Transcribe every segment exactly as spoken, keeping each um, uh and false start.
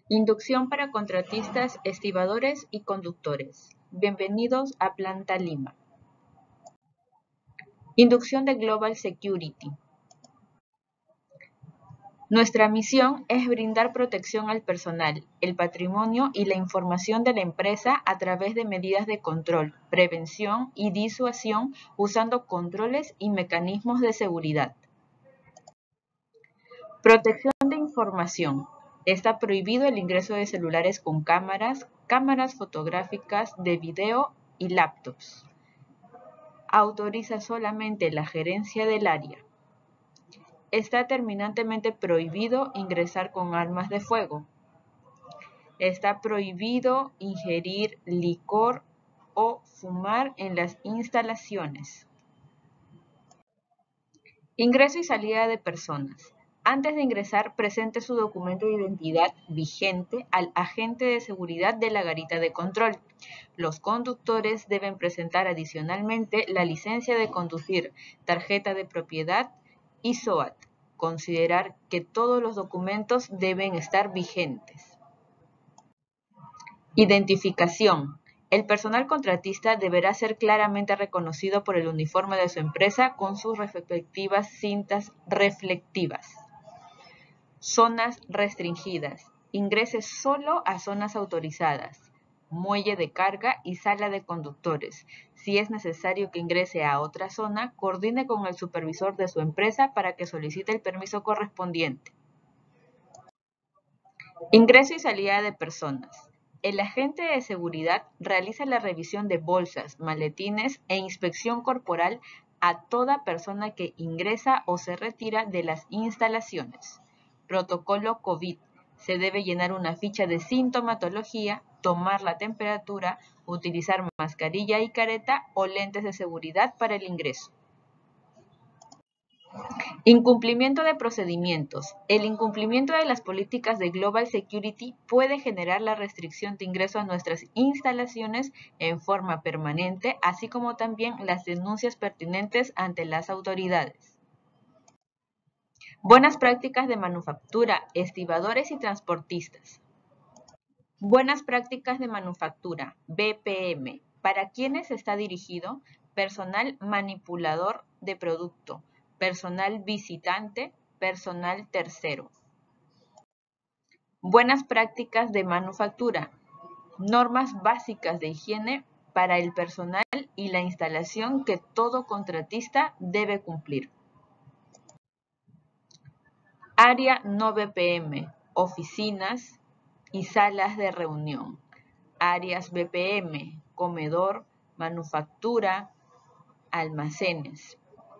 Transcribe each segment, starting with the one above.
Inducción para contratistas, estibadores y conductores. Bienvenidos a Planta Lima. Inducción de Global Security. Nuestra misión es brindar protección al personal, el patrimonio y la información de la empresa a través de medidas de control, prevención y disuasión usando controles y mecanismos de seguridad. Protección de información. Está prohibido el ingreso de celulares con cámaras, cámaras fotográficas, de video y laptops. Autoriza solamente la gerencia del área. Está terminantemente prohibido ingresar con armas de fuego. Está prohibido ingerir licor o fumar en las instalaciones. Ingreso y salida de personas. Antes de ingresar, presente su documento de identidad vigente al agente de seguridad de la garita de control. Los conductores deben presentar adicionalmente la licencia de conducir, tarjeta de propiedad y S O A T. Considerar que todos los documentos deben estar vigentes. Identificación. El personal contratista deberá ser claramente reconocido por el uniforme de su empresa con sus respectivas cintas reflectivas. Zonas restringidas. Ingrese solo a zonas autorizadas. Muelle de carga y sala de conductores. Si es necesario que ingrese a otra zona, coordine con el supervisor de su empresa para que solicite el permiso correspondiente. Ingreso y salida de personas. El agente de seguridad realiza la revisión de bolsas, maletines e inspección corporal a toda persona que ingresa o se retira de las instalaciones. Protocolo COVID. Se debe llenar una ficha de sintomatología, tomar la temperatura, utilizar mascarilla y careta o lentes de seguridad para el ingreso. Incumplimiento de procedimientos. El incumplimiento de las políticas de Global Security puede generar la restricción de ingreso a nuestras instalaciones en forma permanente, así como también las denuncias pertinentes ante las autoridades. Buenas prácticas de manufactura, estibadores y transportistas. Buenas prácticas de manufactura, B P M. ¿Para quiénes está dirigido? Personal manipulador de producto, personal visitante, personal tercero. Buenas prácticas de manufactura. Normas básicas de higiene para el personal y la instalación que todo contratista debe cumplir. Área no B P M, oficinas y salas de reunión. Áreas B P M, comedor, manufactura, almacenes.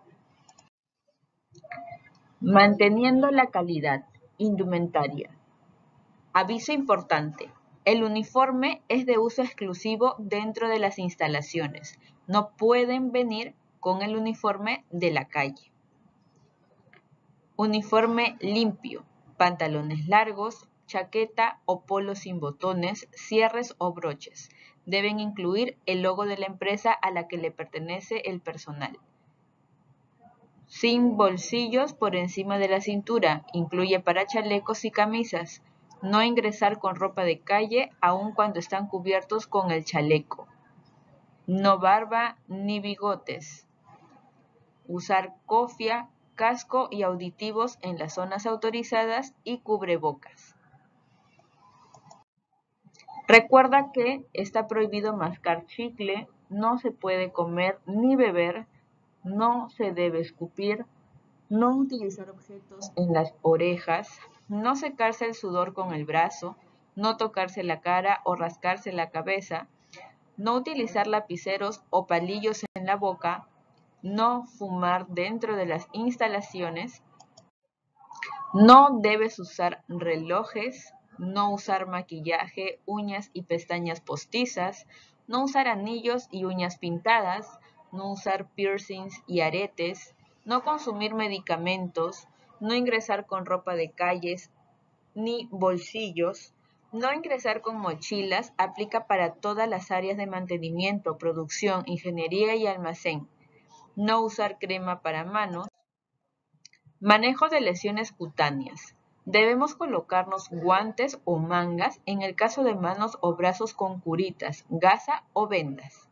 Manteniendo la calidad. Indumentaria. Aviso importante. El uniforme es de uso exclusivo dentro de las instalaciones. No pueden venir con el uniforme de la calle. Uniforme limpio. Pantalones largos, chaqueta o polo sin botones, cierres o broches. Deben incluir el logo de la empresa a la que le pertenece el personal. Sin bolsillos por encima de la cintura, incluye para chalecos y camisas. No ingresar con ropa de calle aun cuando están cubiertos con el chaleco. No barba ni bigotes. Usar cofia, casco y auditivos en las zonas autorizadas y cubrebocas. Recuerda que está prohibido mascar chicle, no se puede comer ni beber, no se debe escupir, no utilizar objetos en las orejas, no secarse el sudor con el brazo, no tocarse la cara o rascarse la cabeza, no utilizar lapiceros o palillos en la boca, no fumar dentro de las instalaciones, no debes usar relojes, no usar maquillaje, uñas y pestañas postizas, no usar anillos y uñas pintadas, no usar piercings y aretes, no consumir medicamentos, no ingresar con ropa de calles ni bolsillos, no ingresar con mochilas, aplica para todas las áreas de mantenimiento, producción, ingeniería y almacén. No usar crema para manos. Manejo de lesiones cutáneas. Debemos colocarnos guantes o mangas en el caso de manos o brazos con curitas, gasa o vendas.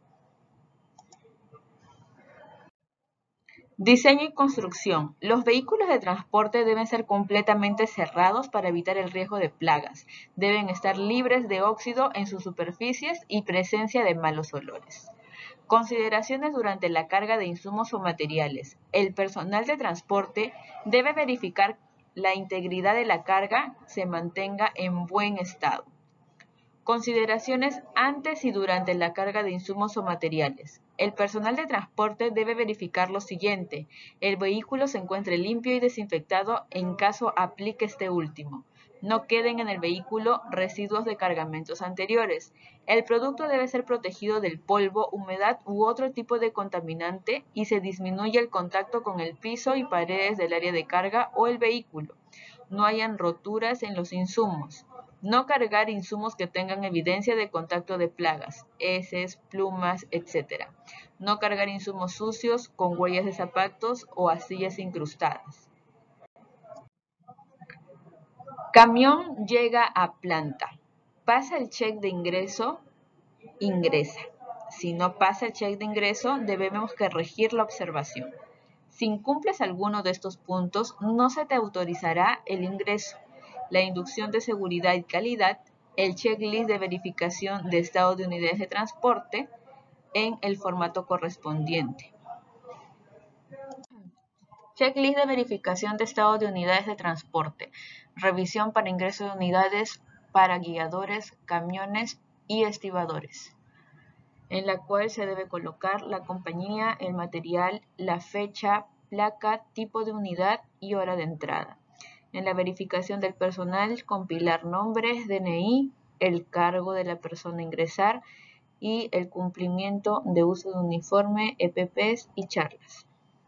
Diseño y construcción. Los vehículos de transporte deben ser completamente cerrados para evitar el riesgo de plagas. Deben estar libres de óxido en sus superficies y presencia de malos olores. Consideraciones durante la carga de insumos o materiales. El personal de transporte debe verificar la integridad de la carga se mantenga en buen estado. Consideraciones antes y durante la carga de insumos o materiales. El personal de transporte debe verificar lo siguiente: el vehículo se encuentre limpio y desinfectado en caso aplique este último. No queden en el vehículo residuos de cargamentos anteriores. El producto debe ser protegido del polvo, humedad u otro tipo de contaminante y se disminuye el contacto con el piso y paredes del área de carga o el vehículo. No hayan roturas en los insumos. No cargar insumos que tengan evidencia de contacto de plagas, heces, plumas, etcétera. No cargar insumos sucios con huellas de zapatos o astillas incrustadas. Camión llega a planta. Pasa el check de ingreso, ingresa. Si no pasa el check de ingreso, debemos corregir la observación. Si incumples alguno de estos puntos, no se te autorizará el ingreso. La inducción de seguridad y calidad, el checklist de verificación de estado de unidades de transporte en el formato correspondiente. Checklist de verificación de estado de unidades de transporte. Revisión para ingreso de unidades para guiadores, camiones y estibadores, en la cual se debe colocar la compañía, el material, la fecha, placa, tipo de unidad y hora de entrada. En la verificación del personal, compilar nombres, D N I, el cargo de la persona a ingresar y el cumplimiento de uso de uniforme, E P Ps y charlas.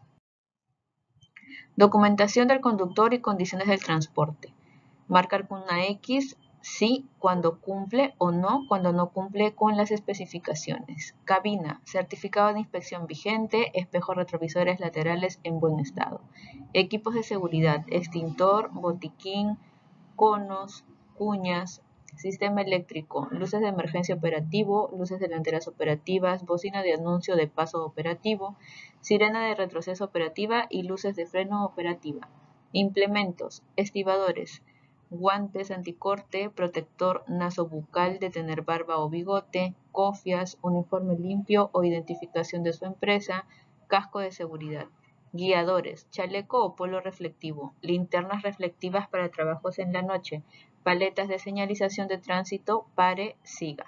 Documentación del conductor y condiciones del transporte. Marcar con una X sí cuando cumple o no cuando no cumple con las especificaciones. Cabina, certificado de inspección vigente, espejos retrovisores laterales en buen estado. Equipos de seguridad, extintor, botiquín, conos, cuñas, sistema eléctrico, luces de emergencia operativo, luces delanteras operativas, bocina de anuncio de paso operativo, sirena de retroceso operativa y luces de freno operativa. Implementos, estibadores, guantes anticorte, protector nasobucal de tener barba o bigote, cofias, uniforme limpio o identificación de su empresa, casco de seguridad. Guiadores, chaleco o polo reflectivo, linternas reflectivas para trabajos en la noche, paletas de señalización de tránsito, pare, siga.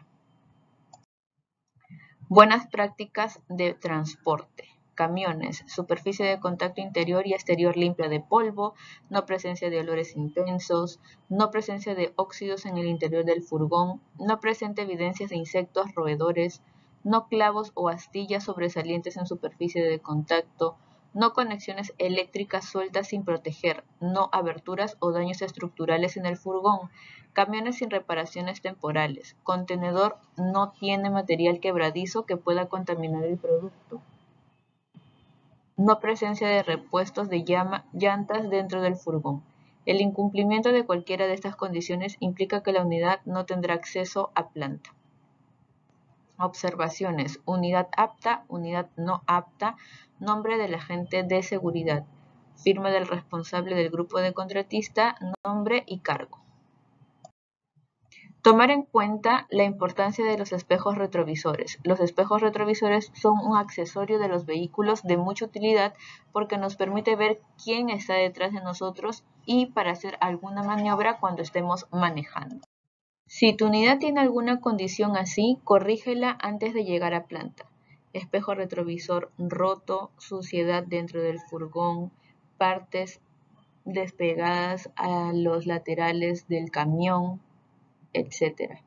Buenas prácticas de transporte. Camiones, superficie de contacto interior y exterior limpia de polvo, no presencia de olores intensos, no presencia de óxidos en el interior del furgón, no presente evidencias de insectos roedores, no clavos o astillas sobresalientes en superficie de contacto, no conexiones eléctricas sueltas sin proteger, no aberturas o daños estructurales en el furgón, camiones sin reparaciones temporales, contenedor no tiene material quebradizo que pueda contaminar el producto, no presencia de repuestos de llama, llantas dentro del furgón. El incumplimiento de cualquiera de estas condiciones implica que la unidad no tendrá acceso a planta. Observaciones: unidad apta, unidad no apta, nombre del agente de seguridad, firma del responsable del grupo de contratista, nombre y cargo. Tomar en cuenta la importancia de los espejos retrovisores. Los espejos retrovisores son un accesorio de los vehículos de mucha utilidad porque nos permite ver quién está detrás de nosotros y para hacer alguna maniobra cuando estemos manejando. Si tu unidad tiene alguna condición así, corrígela antes de llegar a planta. Espejo retrovisor roto, suciedad dentro del furgón, partes despegadas a los laterales del camión, etcétera.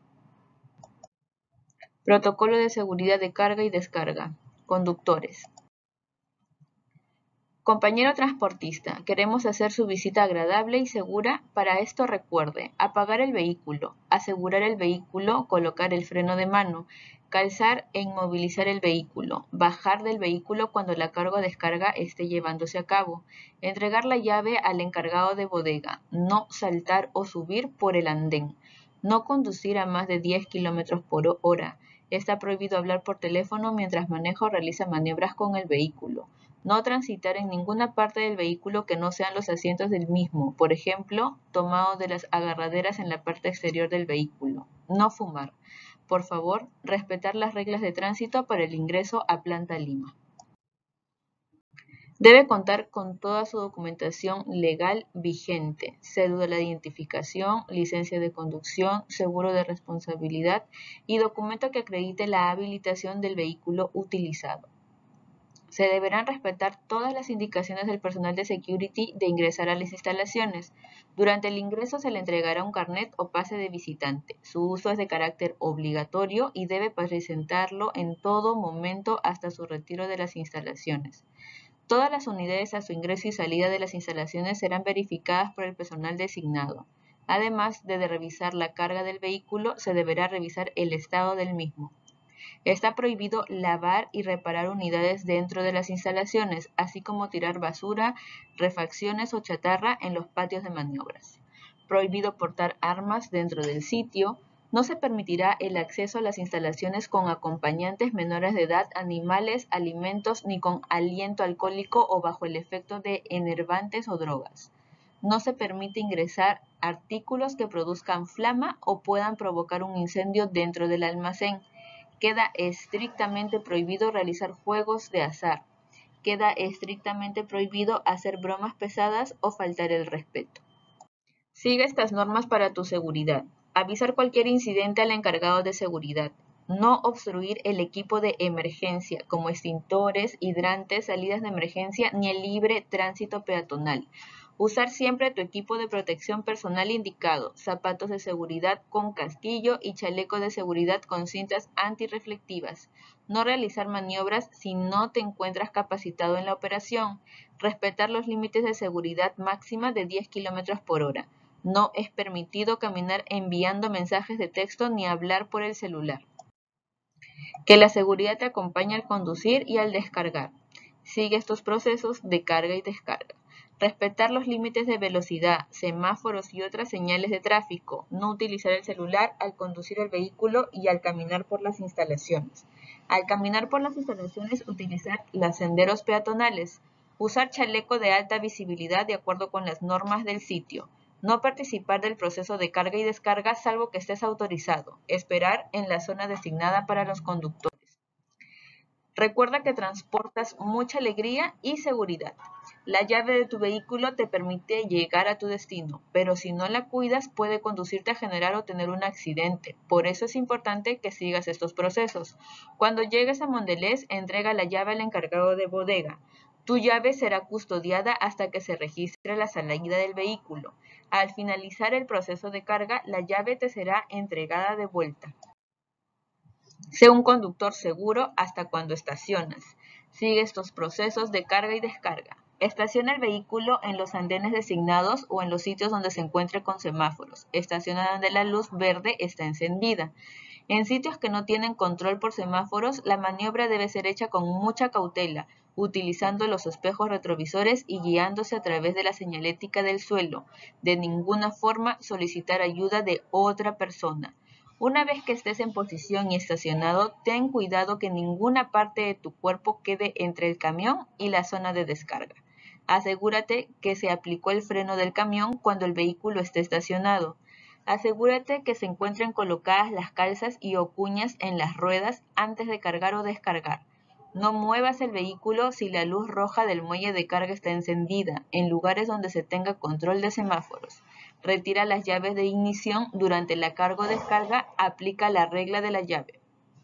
Protocolo de seguridad de carga y descarga. Conductores. Compañero transportista, queremos hacer su visita agradable y segura. Para esto recuerde: apagar el vehículo, asegurar el vehículo, colocar el freno de mano, calzar e inmovilizar el vehículo, bajar del vehículo cuando la carga o descarga esté llevándose a cabo, entregar la llave al encargado de bodega, no saltar o subir por el andén, no conducir a más de diez kilómetros por hora. Está prohibido hablar por teléfono mientras maneja o realiza maniobras con el vehículo. No transitar en ninguna parte del vehículo que no sean los asientos del mismo, por ejemplo, tomado de las agarraderas en la parte exterior del vehículo. No fumar. Por favor, respetar las reglas de tránsito para el ingreso a Planta Lima. Debe contar con toda su documentación legal vigente: cédula de identificación, licencia de conducción, seguro de responsabilidad y documento que acredite la habilitación del vehículo utilizado. Se deberán respetar todas las indicaciones del personal de security de ingresar a las instalaciones. Durante el ingreso se le entregará un carnet o pase de visitante. Su uso es de carácter obligatorio y debe presentarlo en todo momento hasta su retiro de las instalaciones. Todas las unidades a su ingreso y salida de las instalaciones serán verificadas por el personal designado. Además de revisar la carga del vehículo, se deberá revisar el estado del mismo. Está prohibido lavar y reparar unidades dentro de las instalaciones, así como tirar basura, refacciones o chatarra en los patios de maniobras. Prohibido portar armas dentro del sitio. No se permitirá el acceso a las instalaciones con acompañantes menores de edad, animales, alimentos, ni con aliento alcohólico o bajo el efecto de enervantes o drogas. No se permite ingresar artículos que produzcan flama o puedan provocar un incendio dentro del almacén. Queda estrictamente prohibido realizar juegos de azar. Queda estrictamente prohibido hacer bromas pesadas o faltar el respeto. Sigue estas normas para tu seguridad. Avisar cualquier incidente al encargado de seguridad. No obstruir el equipo de emergencia, como extintores, hidrantes, salidas de emergencia, ni el libre tránsito peatonal. Usar siempre tu equipo de protección personal indicado: zapatos de seguridad con casquillo y chaleco de seguridad con cintas antirreflectivas. No realizar maniobras si no te encuentras capacitado en la operación. Respetar los límites de seguridad máxima de diez kilómetros por hora. No es permitido caminar enviando mensajes de texto ni hablar por el celular. Que la seguridad te acompañe al conducir y al descargar. Sigue estos procesos de carga y descarga. Respetar los límites de velocidad, semáforos y otras señales de tráfico. No utilizar el celular al conducir el vehículo y al caminar por las instalaciones. Al caminar por las instalaciones, utilizar los senderos peatonales. Usar chaleco de alta visibilidad de acuerdo con las normas del sitio. No participar del proceso de carga y descarga salvo que estés autorizado. Esperar en la zona designada para los conductores. Recuerda que transportas mucha alegría y seguridad. La llave de tu vehículo te permite llegar a tu destino, pero si no la cuidas puede conducirte a generar o tener un accidente. Por eso es importante que sigas estos procesos. Cuando llegues a Mondelez, entrega la llave al encargado de bodega. Tu llave será custodiada hasta que se registre la salida del vehículo. Al finalizar el proceso de carga, la llave te será entregada de vuelta. Sé un conductor seguro hasta cuando estacionas. Sigue estos procesos de carga y descarga. Estaciona el vehículo en los andenes designados o en los sitios donde se encuentre con semáforos. Estaciona donde la luz verde está encendida. En sitios que no tienen control por semáforos, la maniobra debe ser hecha con mucha cautela, utilizando los espejos retrovisores y guiándose a través de la señalética del suelo. De ninguna forma solicitar ayuda de otra persona. Una vez que estés en posición y estacionado, ten cuidado que ninguna parte de tu cuerpo quede entre el camión y la zona de descarga. Asegúrate que se aplicó el freno del camión cuando el vehículo esté estacionado. Asegúrate que se encuentren colocadas las calzas y o cuñas en las ruedas antes de cargar o descargar. No muevas el vehículo si la luz roja del muelle de carga está encendida, en lugares donde se tenga control de semáforos. Retira las llaves de ignición durante la carga o descarga, aplica la regla de la llave.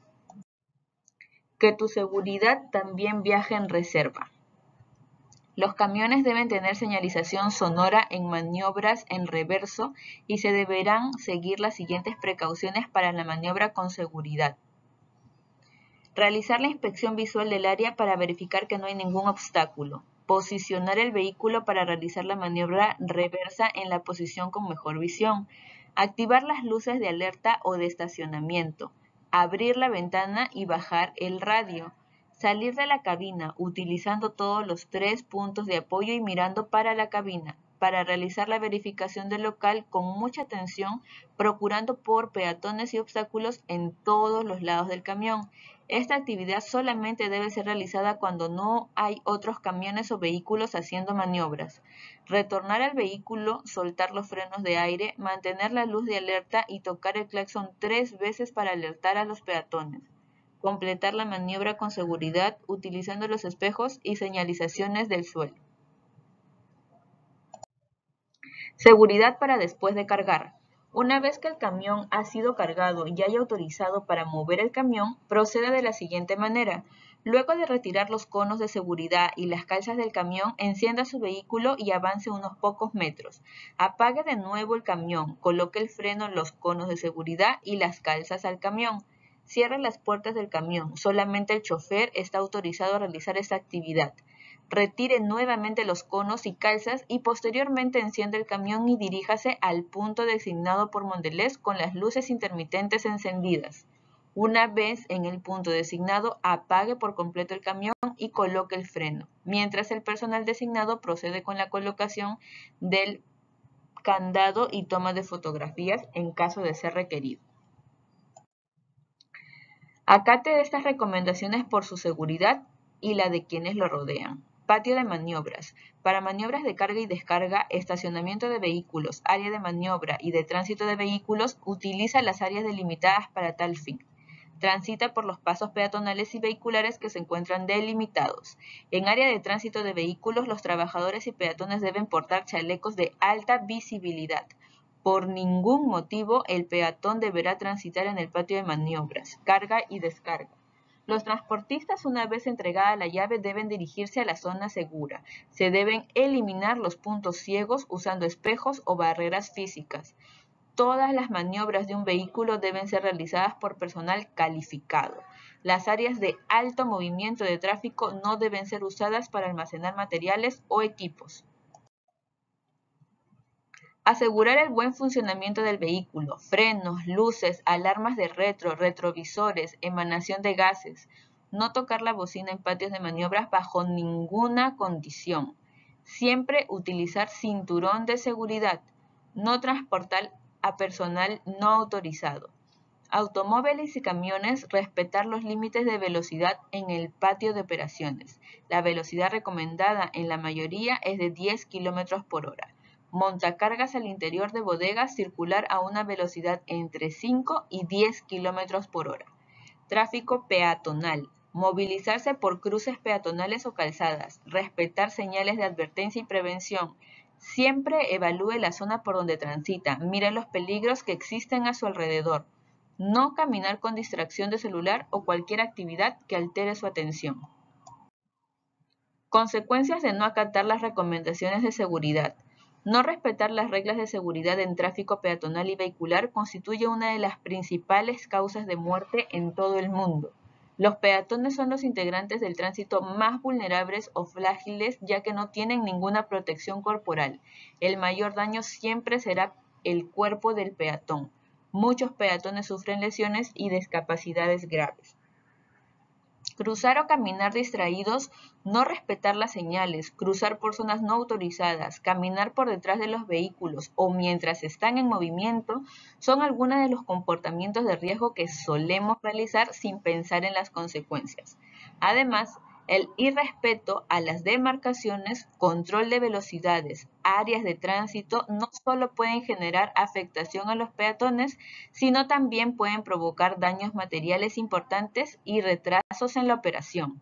Que tu seguridad también viaje en reserva. Los camiones deben tener señalización sonora en maniobras en reverso y se deberán seguir las siguientes precauciones para la maniobra con seguridad. Realizar la inspección visual del área para verificar que no hay ningún obstáculo. Posicionar el vehículo para realizar la maniobra reversa en la posición con mejor visión. Activar las luces de alerta o de estacionamiento. Abrir la ventana y bajar el radio. Salir de la cabina utilizando todos los tres puntos de apoyo y mirando para la cabina, para realizar la verificación del local con mucha atención, procurando por peatones y obstáculos en todos los lados del camión. Esta actividad solamente debe ser realizada cuando no hay otros camiones o vehículos haciendo maniobras. Retornar al vehículo, soltar los frenos de aire, mantener la luz de alerta y tocar el claxon tres veces para alertar a los peatones. Completar la maniobra con seguridad utilizando los espejos y señalizaciones del suelo. Seguridad para después de cargar. Una vez que el camión ha sido cargado y haya autorizado para mover el camión, procede de la siguiente manera. Luego de retirar los conos de seguridad y las calzas del camión, encienda su vehículo y avance unos pocos metros. Apague de nuevo el camión, coloque el freno en los conos de seguridad y las calzas al camión. Cierre las puertas del camión. Solamente el chofer está autorizado a realizar esta actividad. Retire nuevamente los conos y calzas y posteriormente encienda el camión y diríjase al punto designado por Mondelez con las luces intermitentes encendidas. Una vez en el punto designado, apague por completo el camión y coloque el freno, mientras el personal designado procede con la colocación del candado y toma de fotografías en caso de ser requerido. Acate estas recomendaciones por su seguridad y la de quienes lo rodean. Patio de maniobras. Para maniobras de carga y descarga, estacionamiento de vehículos, área de maniobra y de tránsito de vehículos, utiliza las áreas delimitadas para tal fin. Transita por los pasos peatonales y vehiculares que se encuentran delimitados. En área de tránsito de vehículos, los trabajadores y peatones deben portar chalecos de alta visibilidad. Por ningún motivo el peatón deberá transitar en el patio de maniobras, carga y descarga. Los transportistas, una vez entregada la llave, deben dirigirse a la zona segura. Se deben eliminar los puntos ciegos usando espejos o barreras físicas. Todas las maniobras de un vehículo deben ser realizadas por personal calificado. Las áreas de alto movimiento de tráfico no deben ser usadas para almacenar materiales o equipos. Asegurar el buen funcionamiento del vehículo, frenos, luces, alarmas de retro, retrovisores, emanación de gases. No tocar la bocina en patios de maniobras bajo ninguna condición. Siempre utilizar cinturón de seguridad. No transportar a personal no autorizado. Automóviles y camiones, respetar los límites de velocidad en el patio de operaciones. La velocidad recomendada en la mayoría es de diez kilómetros por hora. Montacargas al interior de bodegas, circular a una velocidad entre cinco y diez kilómetros por hora. Tráfico peatonal. Movilizarse por cruces peatonales o calzadas. Respetar señales de advertencia y prevención. Siempre evalúe la zona por donde transita. Mire los peligros que existen a su alrededor. No caminar con distracción de celular o cualquier actividad que altere su atención. Consecuencias de no acatar las recomendaciones de seguridad. No respetar las reglas de seguridad en tráfico peatonal y vehicular constituye una de las principales causas de muerte en todo el mundo. Los peatones son los integrantes del tránsito más vulnerables o frágiles, ya que no tienen ninguna protección corporal. El mayor daño siempre será el cuerpo del peatón. Muchos peatones sufren lesiones y discapacidades graves. Cruzar o caminar distraídos, no respetar las señales, cruzar por zonas no autorizadas, caminar por detrás de los vehículos o mientras están en movimiento, son algunos de los comportamientos de riesgo que solemos realizar sin pensar en las consecuencias. Además, el irrespeto a las demarcaciones, control de velocidades, áreas de tránsito no solo pueden generar afectación a los peatones, sino también pueden provocar daños materiales importantes y retrasos en la operación.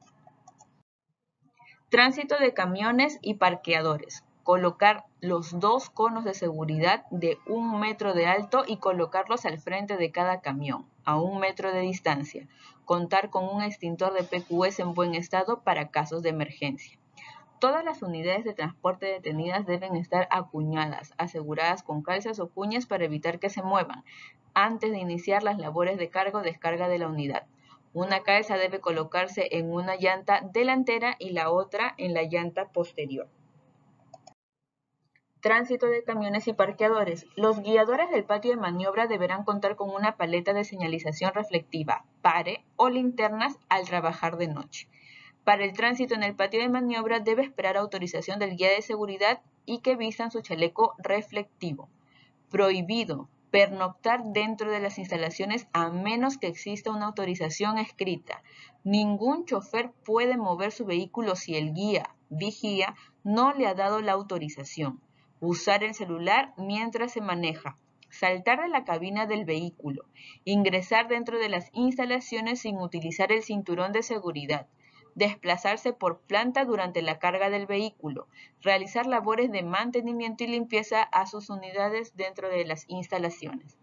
Tránsito de camiones y parqueadores. Colocar los dos conos de seguridad de un metro de alto y colocarlos al frente de cada camión, a un metro de distancia. Contar con un extintor de P Q S en buen estado para casos de emergencia. Todas las unidades de transporte detenidas deben estar acuñadas, aseguradas con calzas o cuñas para evitar que se muevan, antes de iniciar las labores de carga o descarga de la unidad. Una calza debe colocarse en una llanta delantera y la otra en la llanta posterior. Tránsito de camiones y parqueadores. Los guiadores del patio de maniobra deberán contar con una paleta de señalización reflectiva, pare o linternas al trabajar de noche. Para el tránsito en el patio de maniobra debe esperar autorización del guía de seguridad y que vistan su chaleco reflectivo. Prohibido pernoctar dentro de las instalaciones a menos que exista una autorización escrita. Ningún chofer puede mover su vehículo si el guía, vigía, no le ha dado la autorización. Usar el celular mientras se maneja. Saltar de la cabina del vehículo. Ingresar dentro de las instalaciones sin utilizar el cinturón de seguridad. Desplazarse por planta durante la carga del vehículo, realizar labores de mantenimiento y limpieza a sus unidades dentro de las instalaciones.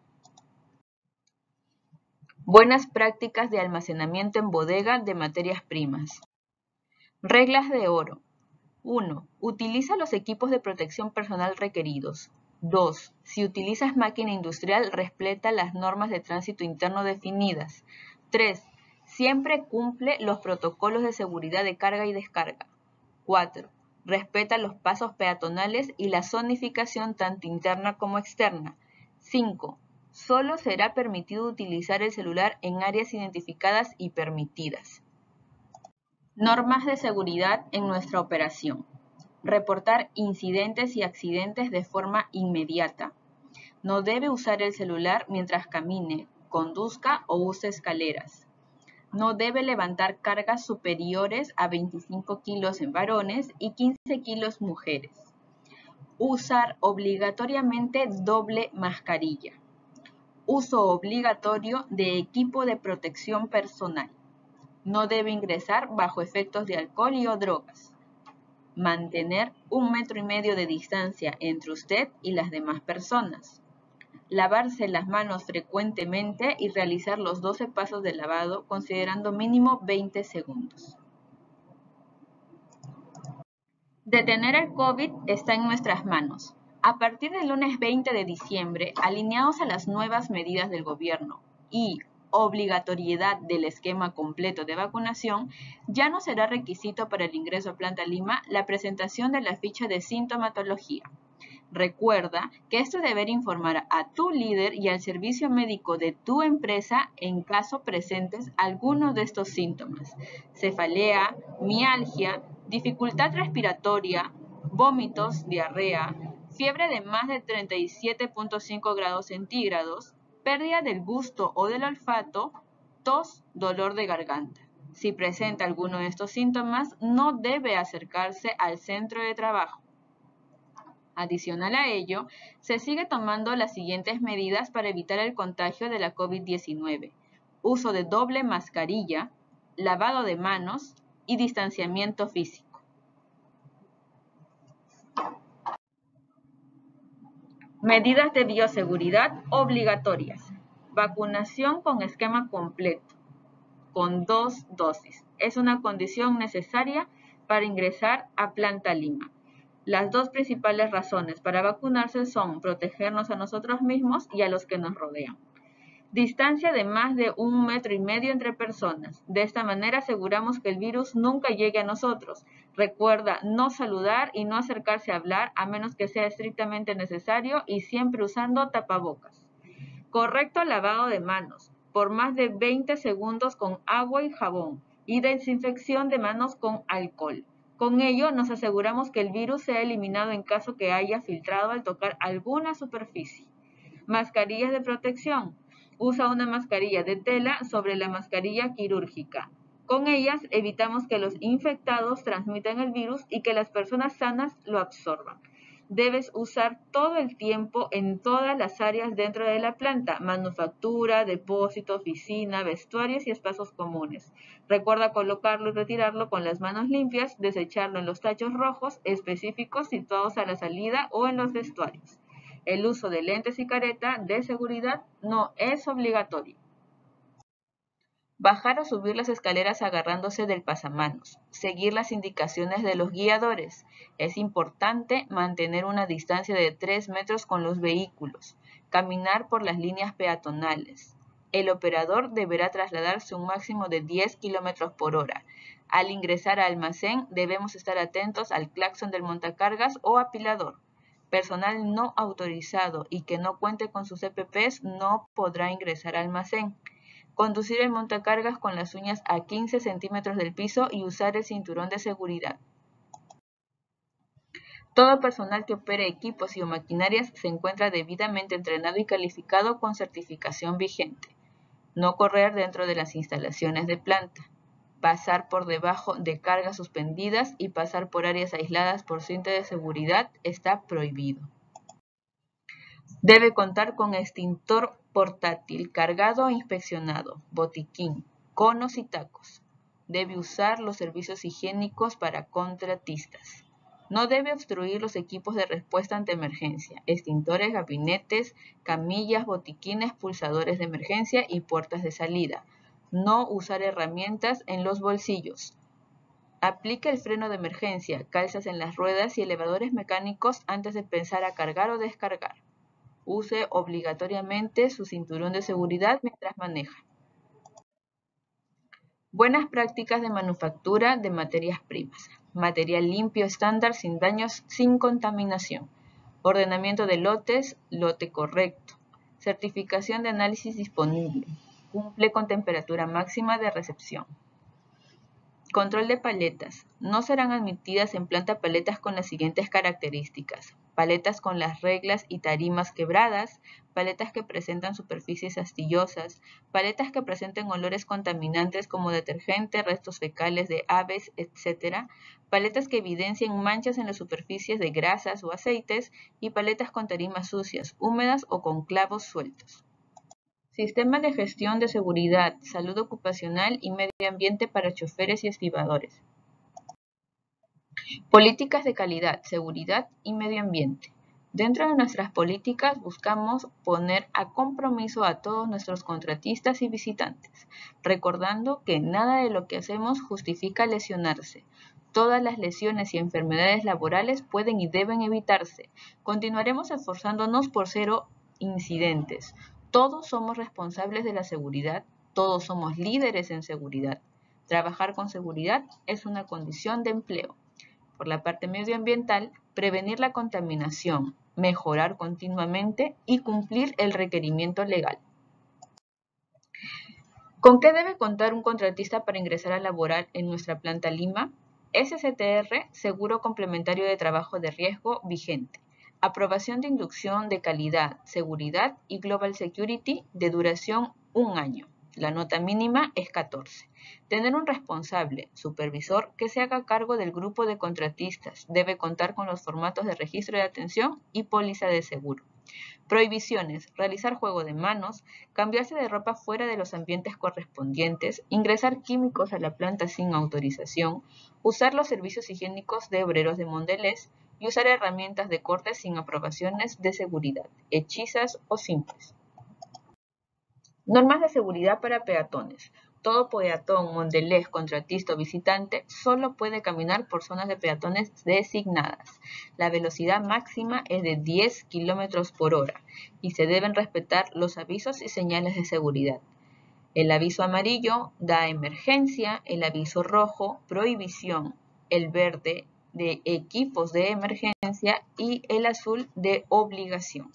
Buenas prácticas de almacenamiento en bodega de materias primas. Reglas de oro. uno. Utiliza los equipos de protección personal requeridos. dos. Si utilizas máquina industrial, respeta las normas de tránsito interno definidas. tres. Siempre cumple los protocolos de seguridad de carga y descarga. cuatro. Respeta los pasos peatonales y la zonificación tanto interna como externa. cinco. Solo será permitido utilizar el celular en áreas identificadas y permitidas. Normas de seguridad en nuestra operación. Reportar incidentes y accidentes de forma inmediata. No debe usar el celular mientras camine, conduzca o use escaleras. No debe levantar cargas superiores a veinticinco kilos en varones y quince kilos mujeres. Usar obligatoriamente doble mascarilla. Uso obligatorio de equipo de protección personal. No debe ingresar bajo efectos de alcohol y o drogas. Mantener un metro y medio de distancia entre usted y las demás personas. Lavarse las manos frecuentemente y realizar los doce pasos de lavado considerando mínimo veinte segundos. Detener el COVID está en nuestras manos. A partir del lunes veinte de diciembre, alineados a las nuevas medidas del gobierno y obligatoriedad del esquema completo de vacunación, ya no será requisito para el ingreso a Planta Lima la presentación de la ficha de sintomatología. Recuerda que esto es deber informar a tu líder y al servicio médico de tu empresa en caso presentes alguno de estos síntomas: cefalea, mialgia, dificultad respiratoria, vómitos, diarrea, fiebre de más de treinta y siete punto cinco grados centígrados, pérdida del gusto o del olfato, tos, dolor de garganta. Si presenta alguno de estos síntomas, no debe acercarse al centro de trabajo. Adicional a ello, se sigue tomando las siguientes medidas para evitar el contagio de la COVID diecinueve. Uso de doble mascarilla, lavado de manos y distanciamiento físico. Medidas de bioseguridad obligatorias. Vacunación con esquema completo, con dos dosis. Es una condición necesaria para ingresar a Planta Lima. Las dos principales razones para vacunarse son protegernos a nosotros mismos y a los que nos rodean. Distancia de más de un metro y medio entre personas. De esta manera aseguramos que el virus nunca llegue a nosotros. Recuerda no saludar y no acercarse a hablar a menos que sea estrictamente necesario y siempre usando tapabocas. Correcto lavado de manos por más de veinte segundos con agua y jabón y desinfección de manos con alcohol. Con ello nos aseguramos que el virus sea eliminado en caso que haya filtrado al tocar alguna superficie. Mascarillas de protección. Usa una mascarilla de tela sobre la mascarilla quirúrgica. Con ellas evitamos que los infectados transmitan el virus y que las personas sanas lo absorban. Debes usar todo el tiempo en todas las áreas dentro de la planta: manufactura, depósito, oficina, vestuarios y espacios comunes. Recuerda colocarlo y retirarlo con las manos limpias, desecharlo en los tachos rojos específicos situados a la salida o en los vestuarios. El uso de lentes y careta de seguridad no es obligatorio. Bajar o subir las escaleras agarrándose del pasamanos. Seguir las indicaciones de los guiadores. Es importante mantener una distancia de tres metros con los vehículos. Caminar por las líneas peatonales. El operador deberá trasladarse un máximo de diez kilómetros por hora. Al ingresar al almacén debemos estar atentos al claxon del montacargas o apilador. Personal no autorizado y que no cuente con sus E P Pes no podrá ingresar al almacén. Conducir el montacargas con las uñas a quince centímetros del piso y usar el cinturón de seguridad. Todo personal que opere equipos y o maquinarias se encuentra debidamente entrenado y calificado con certificación vigente. No correr dentro de las instalaciones de planta. Pasar por debajo de cargas suspendidas y pasar por áreas aisladas por cinta de seguridad está prohibido. Debe contar con extintor portátil cargado e inspeccionado, botiquín, conos y tacos. Debe usar los servicios higiénicos para contratistas. No debe obstruir los equipos de respuesta ante emergencia, extintores, gabinetes, camillas, botiquines, pulsadores de emergencia y puertas de salida. No usar herramientas en los bolsillos. Aplica el freno de emergencia, calzas en las ruedas y elevadores mecánicos antes de pensar a cargar o descargar. Use obligatoriamente su cinturón de seguridad mientras maneja. Buenas prácticas de manufactura de materias primas. Material limpio estándar sin daños, sin contaminación. Ordenamiento de lotes, lote correcto. Certificación de análisis disponible. Cumple con temperatura máxima de recepción. Control de paletas. No serán admitidas en planta paletas con las siguientes características. Paletas con las reglas y tarimas quebradas, paletas que presentan superficies astillosas, paletas que presenten olores contaminantes como detergente, restos fecales de aves, etcétera, paletas que evidencien manchas en las superficies de grasas o aceites y paletas con tarimas sucias, húmedas o con clavos sueltos. Sistema de gestión de seguridad, salud ocupacional y medio ambiente para choferes y estibadores. Políticas de calidad, seguridad y medio ambiente. Dentro de nuestras políticas buscamos poner a compromiso a todos nuestros contratistas y visitantes, recordando que nada de lo que hacemos justifica lesionarse. Todas las lesiones y enfermedades laborales pueden y deben evitarse. Continuaremos esforzándonos por cero incidentes. Todos somos responsables de la seguridad, todos somos líderes en seguridad. Trabajar con seguridad es una condición de empleo. Por la parte medioambiental, prevenir la contaminación, mejorar continuamente y cumplir el requerimiento legal. ¿Con qué debe contar un contratista para ingresar a laborar en nuestra planta Lima? S C T R, Seguro Complementario de Trabajo de Riesgo vigente. Aprobación de inducción de calidad, seguridad y Global Security de duración un año. La nota mínima es catorce. Tener un responsable, supervisor, que se haga cargo del grupo de contratistas. Debe contar con los formatos de registro de atención y póliza de seguro. Prohibiciones: realizar juego de manos, cambiarse de ropa fuera de los ambientes correspondientes, ingresar químicos a la planta sin autorización, usar los servicios higiénicos de obreros de Mondelez y usar herramientas de corte sin aprobaciones de seguridad, hechizas o simples. Normas de seguridad para peatones. Todo peatón, Mondelez, contratista o visitante solo puede caminar por zonas de peatones designadas. La velocidad máxima es de diez kilómetros por hora y se deben respetar los avisos y señales de seguridad. El aviso amarillo da emergencia, el aviso rojo, prohibición, el verde de equipos de emergencia y el azul de obligación.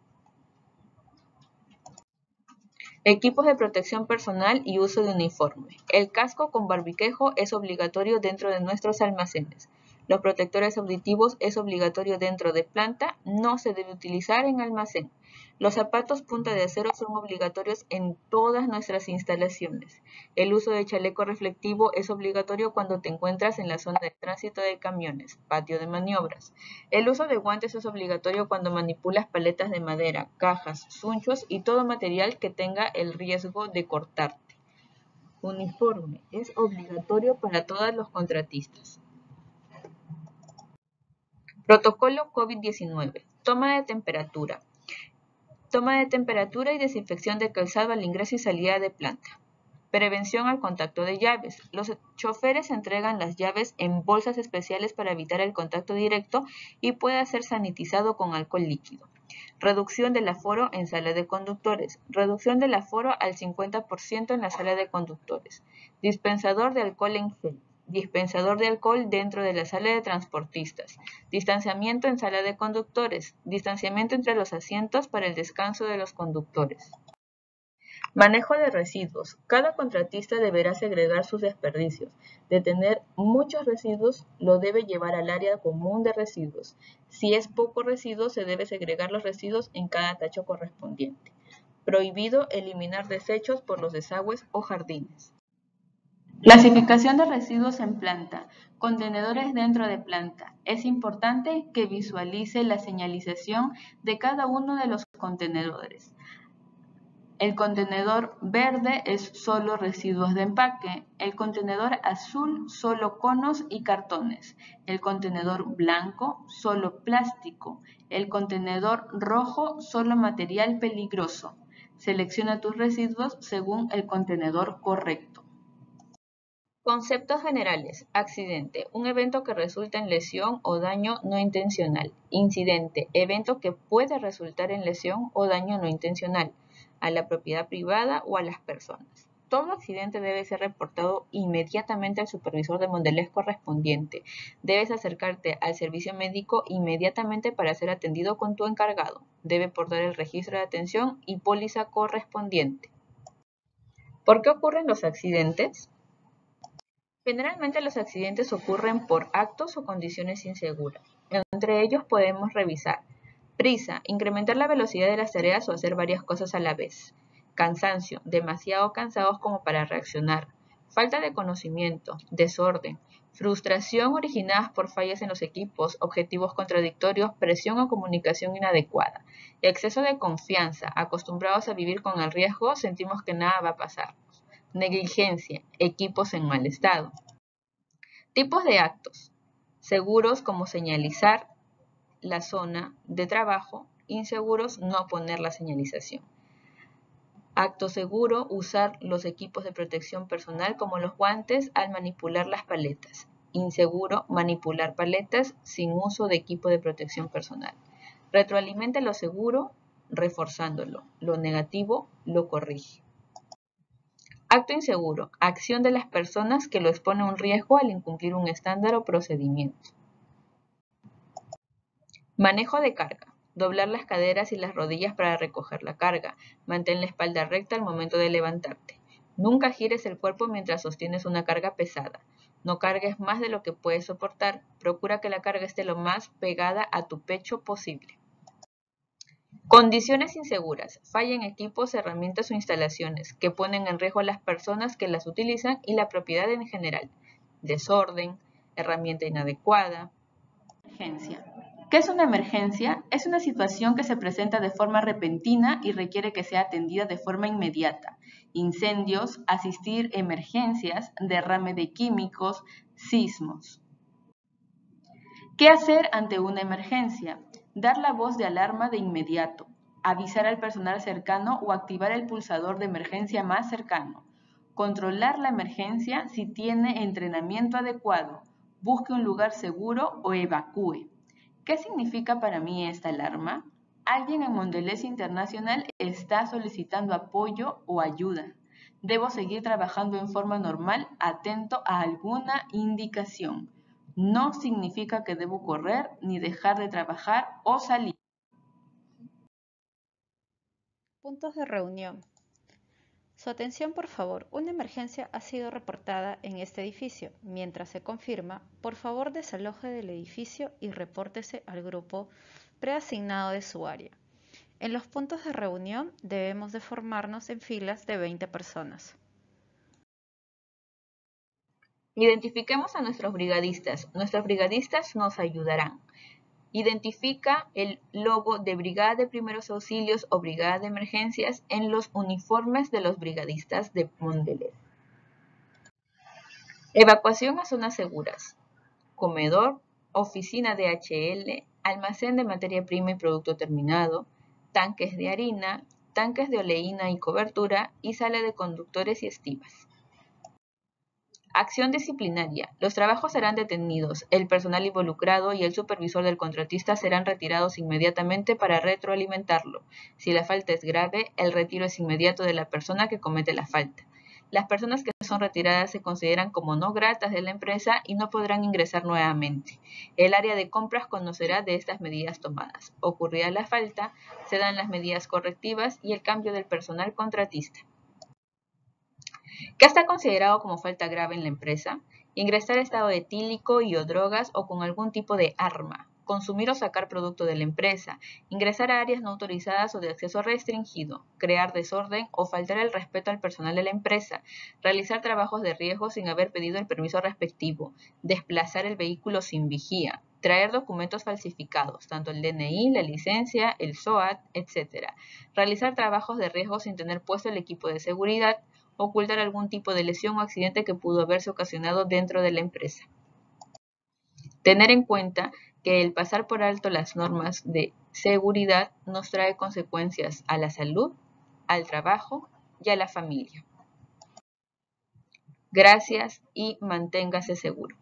Equipos de protección personal y uso de uniforme. El casco con barbiquejo es obligatorio dentro de nuestros almacenes. Los protectores auditivos es obligatorio dentro de planta, no se debe utilizar en almacén. Los zapatos punta de acero son obligatorios en todas nuestras instalaciones. El uso de chaleco reflectivo es obligatorio cuando te encuentras en la zona de tránsito de camiones, patio de maniobras. El uso de guantes es obligatorio cuando manipulas paletas de madera, cajas, sunchos y todo material que tenga el riesgo de cortarte. Uniforme es obligatorio para todos los contratistas. Protocolo COVID diecinueve. Toma de temperatura. Toma de temperatura y desinfección de calzado al ingreso y salida de planta. Prevención al contacto de llaves. Los choferes entregan las llaves en bolsas especiales para evitar el contacto directo y puede ser sanitizado con alcohol líquido. Reducción del aforo en sala de conductores. Reducción del aforo al cincuenta por ciento en la sala de conductores. Dispensador de alcohol en gel. Dispensador de alcohol dentro de la sala de transportistas. Distanciamiento en sala de conductores. Distanciamiento entre los asientos para el descanso de los conductores. Manejo de residuos. Cada contratista deberá segregar sus desperdicios. De tener muchos residuos, lo debe llevar al área común de residuos. Si es poco residuo, se debe segregar los residuos en cada tacho correspondiente. Prohibido eliminar desechos por los desagües o jardines. Clasificación de residuos en planta. Contenedores dentro de planta. Es importante que visualice la señalización de cada uno de los contenedores. El contenedor verde es solo residuos de empaque, el contenedor azul solo conos y cartones, el contenedor blanco solo plástico, el contenedor rojo solo material peligroso. Selecciona tus residuos según el contenedor correcto. Conceptos generales. Accidente. Un evento que resulta en lesión o daño no intencional. Incidente. Evento que puede resultar en lesión o daño no intencional a la propiedad privada o a las personas. Todo accidente debe ser reportado inmediatamente al supervisor de Mondelez correspondiente. Debes acercarte al servicio médico inmediatamente para ser atendido con tu encargado. Debe portar el registro de atención y póliza correspondiente. ¿Por qué ocurren los accidentes? Generalmente los accidentes ocurren por actos o condiciones inseguras. Entre ellos podemos revisar: prisa, incrementar la velocidad de las tareas o hacer varias cosas a la vez. Cansancio, demasiado cansados como para reaccionar. Falta de conocimiento, desorden. Frustración originadas por fallas en los equipos, objetivos contradictorios, presión o comunicación inadecuada. Exceso de confianza, acostumbrados a vivir con el riesgo, sentimos que nada va a pasar. Negligencia, equipos en mal estado. Tipos de actos. Seguros como señalizar la zona de trabajo, inseguros no poner la señalización. Acto seguro, usar los equipos de protección personal como los guantes al manipular las paletas. Inseguro, manipular paletas sin uso de equipo de protección personal. Retroalimenta lo seguro reforzándolo. Lo negativo lo corrige. Acto inseguro, acción de las personas que lo expone a un riesgo al incumplir un estándar o procedimiento. Manejo de carga. Doblar las caderas y las rodillas para recoger la carga. Mantén la espalda recta al momento de levantarte. Nunca gires el cuerpo mientras sostienes una carga pesada. No cargues más de lo que puedes soportar. Procura que la carga esté lo más pegada a tu pecho posible. Condiciones inseguras. Falla en equipos, herramientas o instalaciones que ponen en riesgo a las personas que las utilizan y la propiedad en general. Desorden, herramienta inadecuada. Emergencia. ¿Qué es una emergencia? Es una situación que se presenta de forma repentina y requiere que sea atendida de forma inmediata. Incendios, asistir emergencias, derrame de químicos, sismos. ¿Qué hacer ante una emergencia? Dar la voz de alarma de inmediato, avisar al personal cercano o activar el pulsador de emergencia más cercano. Controlar la emergencia si tiene entrenamiento adecuado. Busque un lugar seguro o evacúe. ¿Qué significa para mí esta alarma? Alguien en Mondelez International está solicitando apoyo o ayuda. Debo seguir trabajando en forma normal, atento a alguna indicación. No significa que debo correr, ni dejar de trabajar o salir. Puntos de reunión. Su atención, por favor. Una emergencia ha sido reportada en este edificio. Mientras se confirma, por favor desaloje del edificio y repórtese al grupo preasignado de su área. En los puntos de reunión debemos de formarnos en filas de veinte personas. Identifiquemos a nuestros brigadistas. Nuestros brigadistas nos ayudarán. Identifica el logo de Brigada de Primeros Auxilios o Brigada de Emergencias en los uniformes de los brigadistas de Mondelez. Evacuación a zonas seguras. Comedor, oficina de H L, almacén de materia prima y producto terminado, tanques de harina, tanques de oleína y cobertura y sala de conductores y estivas. Acción disciplinaria. Los trabajos serán detenidos, el personal involucrado y el supervisor del contratista serán retirados inmediatamente para retroalimentarlo. Si la falta es grave, el retiro es inmediato de la persona que comete la falta. Las personas que son retiradas se consideran como no gratas de la empresa y no podrán ingresar nuevamente. El área de compras conocerá de estas medidas tomadas. Ocurrida la falta, se dan las medidas correctivas y el cambio del personal contratista. ¿Qué está considerado como falta grave en la empresa? Ingresar estado etílico y o drogas o con algún tipo de arma, consumir o sacar producto de la empresa, ingresar a áreas no autorizadas o de acceso restringido, crear desorden o faltar el respeto al personal de la empresa, realizar trabajos de riesgo sin haber pedido el permiso respectivo, desplazar el vehículo sin vigía, traer documentos falsificados, tanto el D N I, la licencia, el S O A T, etcétera, realizar trabajos de riesgo sin tener puesto el equipo de seguridad, ocultar algún tipo de lesión o accidente que pudo haberse ocasionado dentro de la empresa. Tener en cuenta que el pasar por alto las normas de seguridad nos trae consecuencias a la salud, al trabajo y a la familia. Gracias y manténgase seguro.